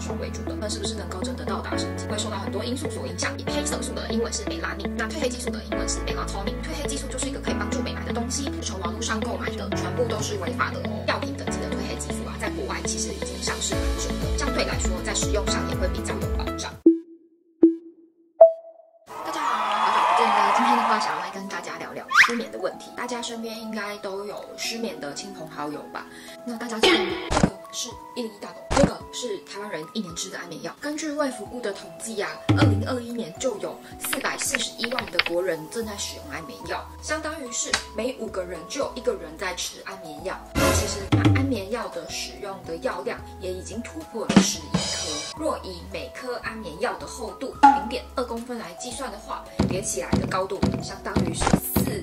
种为主的，那是不是能够真的到达神经？会受到很多因素所影响。黑色素的英文是美拉尼，那褪黑激素的英文是 melatonin。褪黑激素就是一个可以帮助美白的东西，从网络上购买的全部都是违法的哦。药品等级的褪黑激素啊，在国外其实已经上市蛮久了，相对来说在使用上也会比较有保障。大家好，好久不见了。今天的话，想要来跟大家聊聊失眠的问题。大家身边应该都有失眠的亲朋好友吧？那大家知道吗？这个是101大懂，这个是台湾人1年吃的安眠药。根据卫福部的统计啊，2021年就有441万的国人正在使用安眠药，相当于是每5个人就有1个人在吃安眠药。那其实安眠药的使用的药量也已经突破了11颗。若以每颗安眠药的厚度0.2公分来计算的话，叠起来的高度相当于是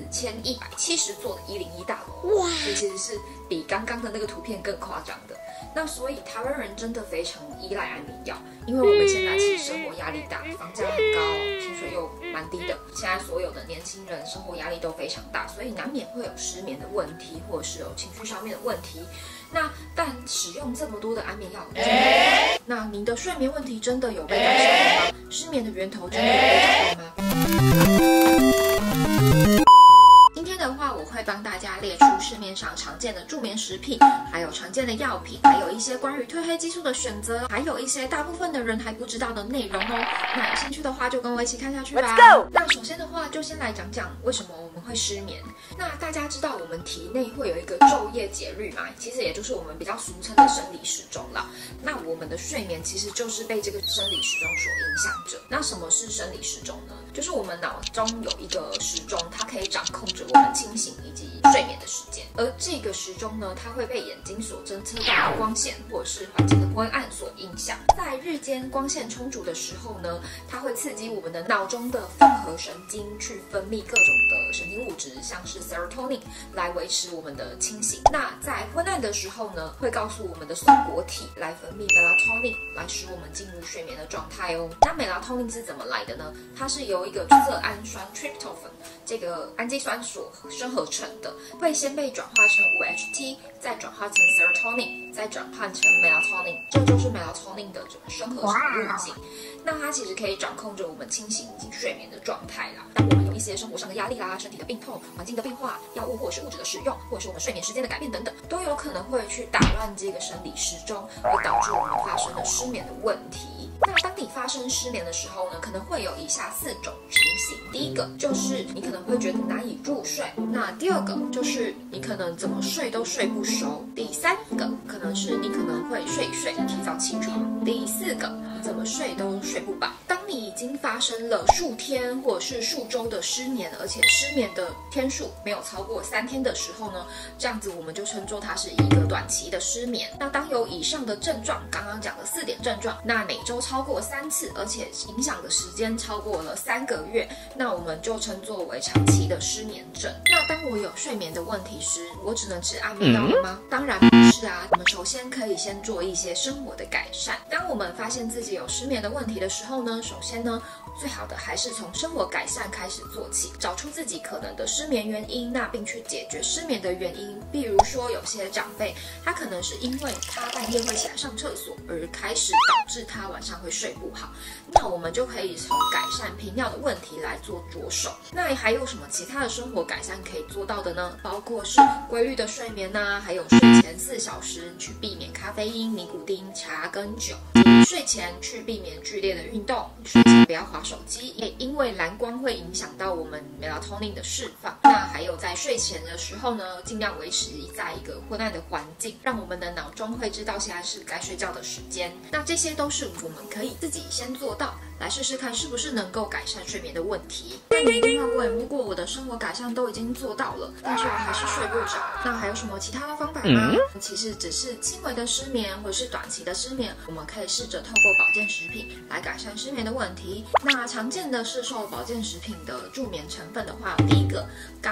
4170座的101大楼。哇！这其实是比刚刚的那个图片更夸张的。那所以台湾人真的非常依赖安眠药，因为我们现在其实生活压力大，房价很高，薪水又蛮低的。现在所有的年轻人生活压力都非常大，所以难免会有失眠的问题，或者是有情绪上面的问题。那但使用这么多的安眠药，那您的睡眠问题真的有被改善了吗？失眠的源头真的有被找到吗？今天的话，我会帮大家列出市面上常见的助眠食品，还有常见的药品，还有一些关于褪黑激素的选择，还有一些大部分的人还不知道的内容哦。那有兴趣的话，就跟我一起看下去吧。Let's go！ 那首先的话，就先来讲讲为什么我们会失眠。那大家知道我们体内会有一个昼夜节律嘛，其实也就是我们比较俗称的生理时钟啦。那我们的睡眠其实就是被这个生理时钟所影响着。那什么是生理时钟呢？就是我们脑中有一个时钟，它可以掌控着我们清醒以及睡眠的时间。而这个时钟呢，它会被眼睛所侦测到的光线或者是环境的昏暗所影响。在日间光线充足的时候呢，它会刺激我们的脑中的复合神经去分泌各种的神经物质，像是 serotonin 来维持我们的清醒。那在昏暗的时候呢，会告诉我们的松果体来分泌 melatonin 来使我们进入睡眠的状态哦。那 melatonin 是怎么来的呢？它是由一个色氨酸 tryptophan 这个氨基酸所生合成的，会先被转化成5-HT， 再转化成 serotonin， 再转换成 melatonin， 这就是 melatonin 的这个生合成路径。那它其实可以掌控着我们清醒以及睡眠的状态啦。当我们有一些生活上的压力啦、身体的病痛、环境的变化、药物或者是物质的使用，或者是我们睡眠时间的改变等等，都有可能会去打乱这个生理时钟，会导致我们发生了失眠的问题。那当你发生失眠的时候呢，可能会有以下4种情形。第一个就是你可能会觉得难以入睡，那第二个就是你可能怎么睡都睡不熟，第3个可能是你可能会睡一睡提早起床，第4个你怎么睡都睡不饱。当你已经发生了数天或者是数周的失眠，而且失眠的天数没有超过3天的时候呢，这样子我们就称作它是一个短期的失眠。那当有以上的症状，刚刚讲的4点症状，那每周超过3次，而且影响的时间超过了3个月，那我们就称作为长期的失眠症。那当我有睡眠的问题时，我只能吃安眠药了吗？当然不是啊。我们首先可以先做一些生活的改善。当我们发现自己有失眠的问题的时候呢，首先呢，最好的还是从生活改善开始做起，找出自己可能的失眠原因，那并去解决失眠的原因。比如说有些长辈，他可能是因为他半夜会起来上厕所，而开始导致他晚上会睡不好。那我们就可以从改善频尿的问题来做着手。那还有什么其他的生活改善可以做到的呢？包括是规律的睡眠啊，还有睡前4小时去避免咖啡因、尼古丁、茶跟酒。睡前去避免剧烈的运动，睡前不要滑手机，也因为蓝光会影响到我们 melatonin 的释放。那还有在睡前的时候呢，尽量维持在一个昏暗的环境，让我们的脑中会知道现在是该睡觉的时间。那这些都是我们可以自己先做到，来试试看是不是能够改善睡眠的问题。那你一定要问，如果我的生活改善都已经做到了，但是我还是睡不着，那还有什么其他的方法吗？其实只是轻微的失眠或是短期的失眠，我们可以试着透过保健食品来改善失眠的问题。那常见的市售保健食品的助眠成分的话，第一个 GABA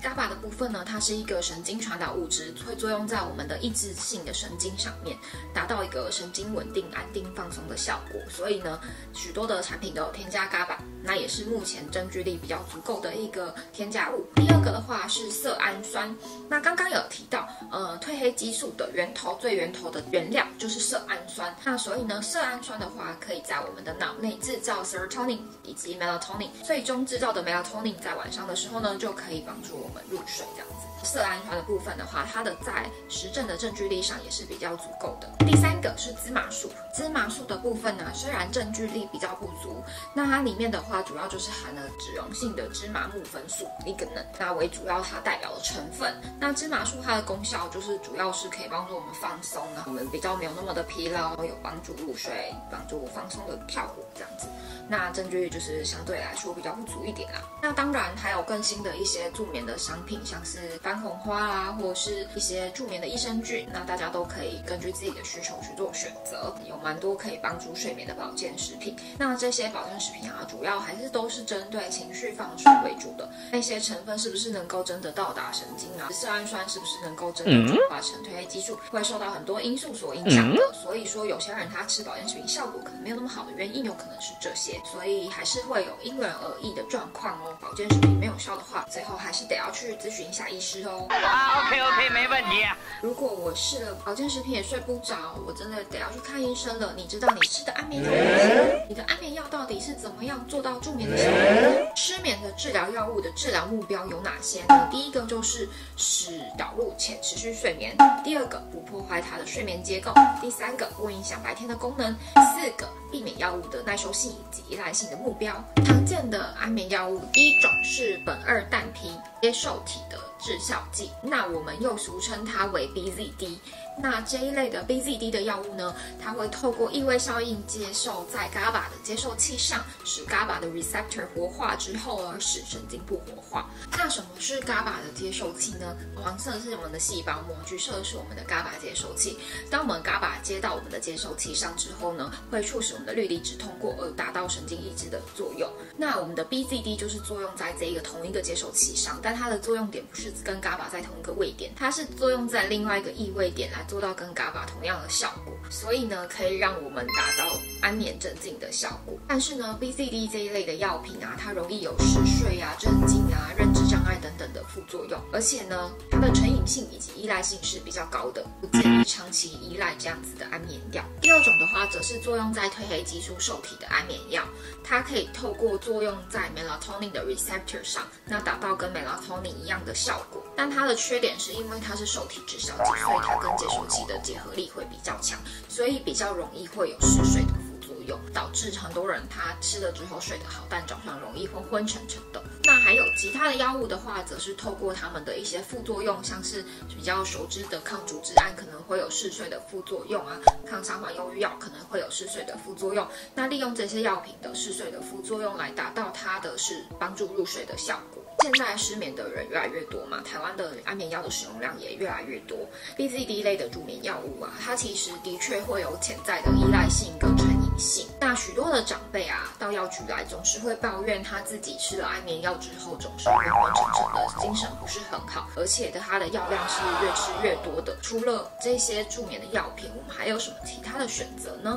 GABA 的部分呢，它是一个神经传导物质，会作用在我们的抑制性的神经上面，达到一个神经稳定、安定、放松的效果。所以呢，许多的产品都有添加 GABA， 那也是目前证据力比较足够的一个添加物。第二个的话是色氨酸，那刚刚有提到，褪黑激素的最源头的原料就是色氨酸。那所以呢，色氨酸的话，可以在我们的脑内制造 serotonin 以及 melatonin， 最终制造的 melatonin在晚上的时候呢，就可以帮助我们入睡这样子。色氨酸的部分的话，它的在实证的证据力上也是比较足够的。第三个是芝麻素，芝麻素的部分呢，虽然证据力比较不足，那它里面的话主要就是含了脂溶性的芝麻木酚素 lignin， 那为主要它代表的成分。那芝麻素它的功效就是主要是可以帮助我们放松啊，我们比较没有那么的疲劳，有帮助入睡、帮助放松的效果这样子。那证据就是相对来说比较不足一点啦。那当然还有更新的一些助眠的商品，像是番红花啦，或者是一些助眠的益生菌，那大家都可以根据自己的需求去做选择，有蛮多可以帮助睡眠的保健食品。那这些保健食品啊，主要还是都是针对情绪放松为主的。那些成分是不是能够真的到达神经啊？色氨酸是不是能够真的转化成褪黑激素，会受到很多因素所影响的。所以说有些人他吃保健食品效果可能没有那么好的原因，有可能是这些。所以还是会有因人而异的状况哦。保健食品没有效的话，最后还是得要去咨询一下医师哦。 OK， 没问题。 如果我试了保健食品也睡不着，我真的得要去看医生了。你知道你吃的安眠药有哪些？你的安眠药到底是怎么样做到助眠的效果呢？失眠的治疗药物的治疗目标有哪些呢？第一个就是使导入且持续睡眠，第二个不破坏它的睡眠结构，第三个不影响白天的功能，四个避免药物的耐受性以及依赖性的目标。常见的安眠药物，第一种是苯二氮平接受体的致效剂，那我们又俗称它为 BZD。那这一类的 BZD 的药物呢，它会透过异位效应接受在 GABA 的接受器上，使 GABA 的 receptor 活化之后，而使神经不活化。那什么是 GABA 的接受器呢？黄色是我们的细胞膜，橘色是我们的 GABA 接受器。当我们 GABA 接到我们的接受器上之后呢，会促使我们的氯离子通过，而达到神经抑制的作用。那我们的 BZD 就是作用在这一个同一个接受器上，但它的作用点不是跟 GABA 在同一个位点，它是作用在另外一个异位点来做到跟 GABA 同样的效果，所以呢，可以让我们达到安眠镇静的效果。但是呢 ，BZD 这一类的药品啊，它容易有嗜睡啊、镇静啊、认知障碍等等的副作用，而且呢，它的成瘾性以及依赖性是比较高的，不建议长期依赖这样子的安眠药。第二种的话，则是作用在褪黑激素受体的安眠药，它可以透过作用在 melatonin 的 receptor 上，那达到跟 melatonin 一样的效果。但它的缺点是因为它是受体致效剂，所以它跟接受器的结合力会比较强，所以比较容易会有嗜睡的副作用，导致很多人他吃了之后睡得好，但早上容易昏昏沉沉的。那还有其他的药物的话，则是透过它们的一些副作用，像是比较熟知的抗组织胺可能会有嗜睡的副作用啊，抗伤缓忧郁药可能会有嗜睡的副作用。那利用这些药品的嗜睡的副作用来达到它的是帮助入睡的效果。现在失眠的人越来越多嘛，台湾的安眠药的使用量也越来越多。BZD 类的助眠药物啊，它其实的确会有潜在的依赖性跟成瘾性。那许多的长辈啊，到药局来总是会抱怨他自己吃了安眠药之后，总是昏昏沉沉的，精神不是很好，而且它的药量是越吃越多的。除了这些助眠的药品，我们还有什么其他的选择呢？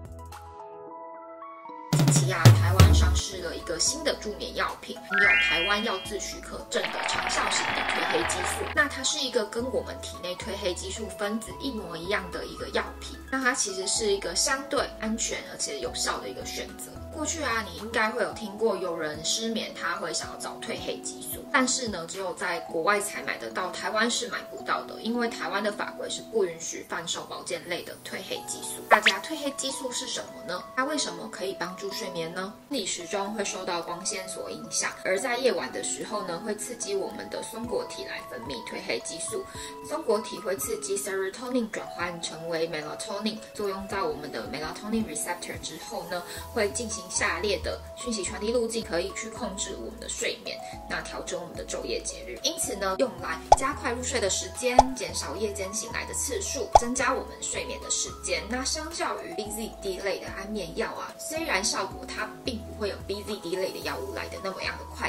近期啊，台湾上市了一个新的助眠药品，有台湾药自许可证的长效型的褪黑激素。那它是一个跟我们体内褪黑激素分子一模一样的一个药品，那它其实是一个相对安全而且有效的一个选择。过去啊，你应该会有听过有人失眠，他会想要找褪黑激素，但是呢，只有在国外才买得到，台湾是买不到的，因为台湾的法规是不允许贩售保健类的褪黑激素。大家，褪黑激素是什么呢？它为什么可以帮助睡眠呢？生理时钟会受到光线所影响，而在夜晚的时候呢，会刺激我们的松果体来分泌褪黑激素，松果体会刺激 serotonin 转换成为 melatonin， 作用在我们的 melatonin receptor 之后呢，会进行下列的讯息传递路径，可以去控制我们的睡眠，那调整我们的昼夜节律，因此呢，用来加快入睡的时间，减少夜间醒来的次数，增加我们睡眠的时间。那相较于 BZD 类的安眠药啊，虽然效果它并不会有 BZD 类的药物来的那么样的快速，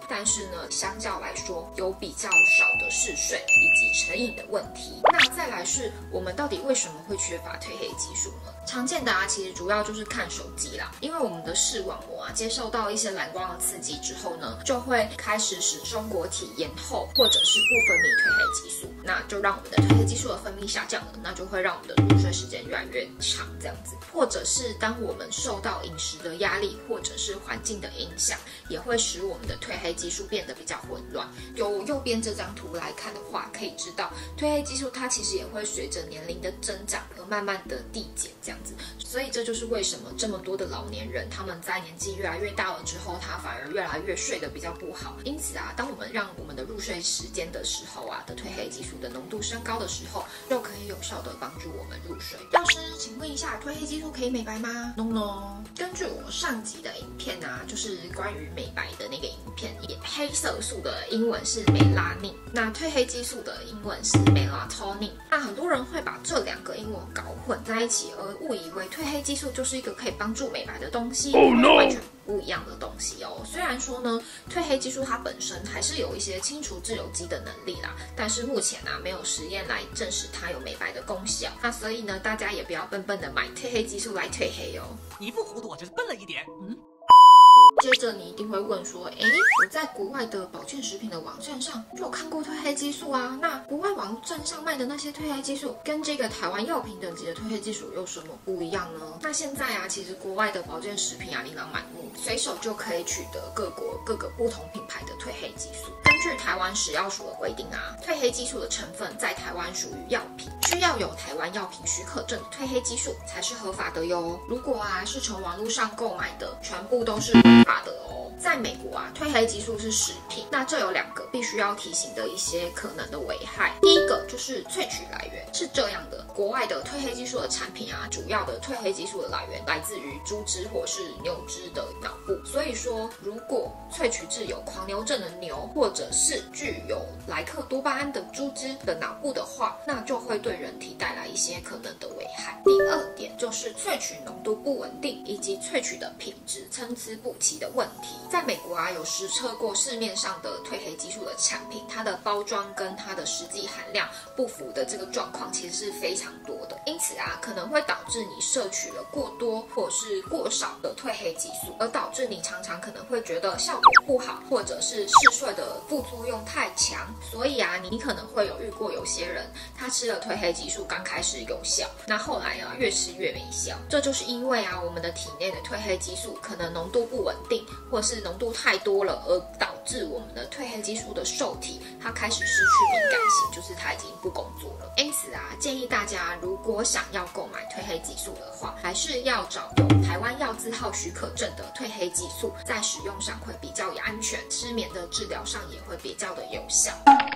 但是呢，相较来说有比较少的嗜睡以及成瘾的问题。那再来是我们到底为什么会缺乏褪黑激素呢？常见的其实主要就是看手机啦，因为我们的视网膜接受到一些蓝光的刺激之后呢，就会开始使松果体延后，或者是不分泌褪黑激素，那就让我们的褪黑激素的分泌下降了，那就会让我们的入睡时间越来越长这样子。或者是当我们受到饮食的压力或者是环境的影响，也会使我们的褪黑激素变得比较混乱。由右边这张图来看的话，可以知道褪黑激素它其实也会随着年龄的增长而慢慢的递减这样子。所以这就是为什么这么多的老年人他们在年纪越来越大了之后，他反而越来越睡得比较不好。因此当我们让我们的入睡时间的时候的褪黑激素的浓度升高的时候，就可以有效的帮助我们入睡。药师，请问一下，褪黑激素可以美白吗 ？No No。根据我上集的影片就是关于美白的那个影片，黑色素的英文是美拉宁，那褪黑激素的英文是 melatonin。那很多人会把这两个英文搞混在一起，而误以为褪黑激素就是一个可以帮助美白的东西，完全不一样的东西哦。虽然说呢，褪黑激素它本身还是有一些清除自由基的能力啦，但是目前没有实验来证实它有美白的功效。那所以呢，大家也不要笨笨的买褪黑激素来褪黑哦。 你不糊涂，我就是笨了一点。 接着你一定会问说，我在国外的保健食品的网站上就有看过褪黑激素啊，那国外网站上卖的那些褪黑激素跟这个台湾药品等级的褪黑激素有什么不一样呢？那现在其实国外的保健食品琳琅满目，随手就可以取得各国各个不同品牌的褪黑激素。根据台湾食药署的规定褪黑激素的成分在台湾属于药品，需要有台湾药品许可证的褪黑激素才是合法的哟。如果是从网络上购买的，全部都是违法的哦。在美国褪黑激素是食品，那这有两个必须要提醒的一些可能的危害。第一个就是萃取来源是这样的，国外的褪黑激素的产品主要的褪黑激素的来源来自于猪只或是牛只的脑部，所以说如果萃取自有狂牛症的牛，或者是具有莱克多巴胺的猪只的脑部的话，那就会对人体带来一些可能的危害。第二点就是萃取浓度不稳定以及萃取的品质参差不齐的问题。在美国有实测过市面上的褪黑激素的产品，它的包装跟它的实际含量不符的这个状况其实是非常多的，因此可能会导致你摄取了过多或是过少的褪黑激素，而导致你常常可能会觉得效果不好，或者是嗜睡的副作用太强。所以你可能会有遇过有些人他吃了褪黑激素刚开始有效，那后来越吃越没效，这就是因为我们的体内的褪黑激素可能浓度不稳定，或是浓度太多了，而导致我们的褪黑激素的受体它开始失去敏感性，就是它已经不工作了。因此建议大家如果想要购买褪黑激素的话，还是要找有台湾药字号许可证的褪黑激素，在使用上会比较安全，失眠的治疗上也会比较的有效。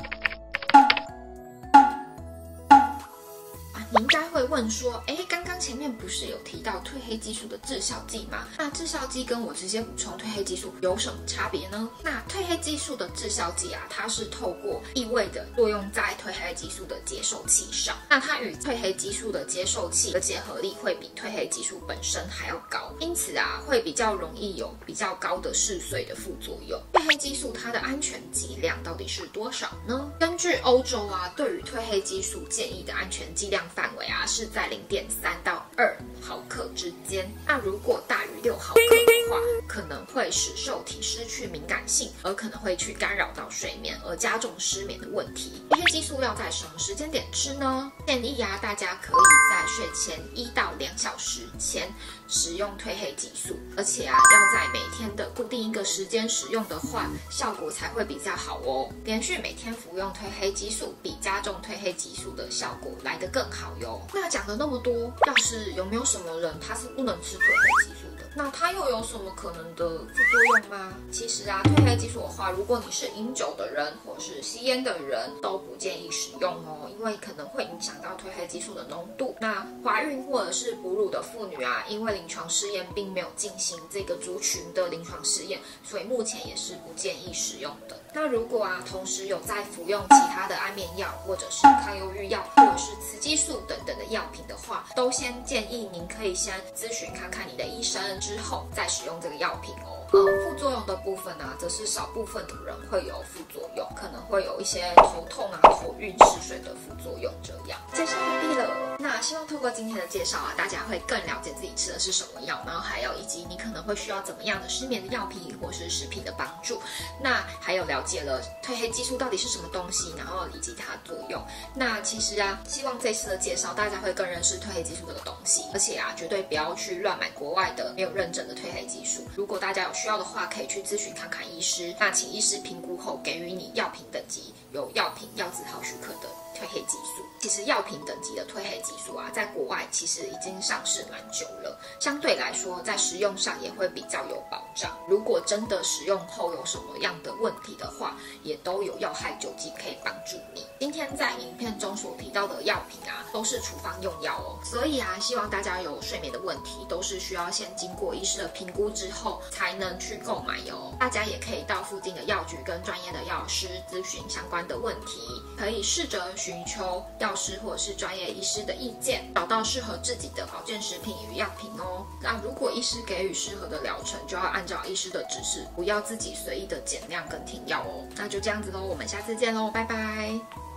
你应该会问说，刚刚前面不是有提到褪黑激素的致效剂吗？那致效剂跟我直接补充褪黑激素有什么差别呢？那褪黑激素的致效剂它是透过异味的作用在褪黑激素的接受器上，那它与褪黑激素的接受器的结合力会比褪黑激素本身还要高，因此会比较容易有比较高的嗜睡的副作用。褪黑激素它的安全剂量到底是多少呢？根据欧洲对于褪黑激素建议的安全剂量范围是在0.3到2毫克之间。那如果大于6毫克的话，可能会使受体失去敏感性，而可能会去干扰到睡眠，而加重失眠的问题。褪黑激素要在什么时间点吃呢？建议大家可以在睡前1到2小时前使用褪黑激素，而且要在每天的固定一个时间使用的话，效果才会比较好哦。连续每天服用褪黑激素，比加重褪黑激素的效果来得更好哟。那讲了那么多，要是有没有什么人他是不能吃褪黑激素的？那它又有什么可能的副作用吗？其实褪黑激素的话，如果你是饮酒的人或是吸烟的人，都不建议使用哦，因为可能会影响到褪黑激素的浓度。那怀孕或者是哺乳的妇女因为临床试验并没有进行这个族群的临床试验，所以目前也是不建议使用的。那如果同时有在服用其他的安眠药，或者是抗忧郁药，或者是雌激素等等的药品的话，都先建议您可以先咨询看看你的医生，之后再使用这个药品哦。 副作用的部分呢，则是少部分的人会有副作用，可能会有一些头痛啊、头晕、嗜睡的副作用。这样介绍完毕了。那希望透过今天的介绍啊，大家会更了解自己吃的是什么药，然后还有以及你可能会需要怎么样的失眠的药品或是食品的帮助。那还有了解了褪黑激素到底是什么东西，然后以及它的作用。那其实啊，希望这次的介绍大家会更认识褪黑激素这个东西，而且啊，绝对不要去乱买国外的没有认证的褪黑激素。如果大家有需要的话，可以去咨询看看医师，那请医师评估后给予你药品等级有药品药字号许可的褪黑激素。其实药品等级的褪黑激素啊，在国外其实已经上市蛮久了，相对来说在使用上也会比较有保障。如果真的使用后有什么样的问题的话，也都有药害救济可以帮助你。今天在影片中所提到的药品啊，都是处方用药哦，所以啊，希望大家有睡眠的问题，都是需要先经过医师的评估之后才能去购买哟。大家也可以到附近的药局跟专业的药师咨询相关的问题，可以试着寻求药师或者是专业医师的意见，找到适合自己的保健食品与药品哦。那如果医师给予适合的疗程，就要按照医师的指示，不要自己随意的减量跟停药哦。那就这样子喽，我们下次见喽，拜拜。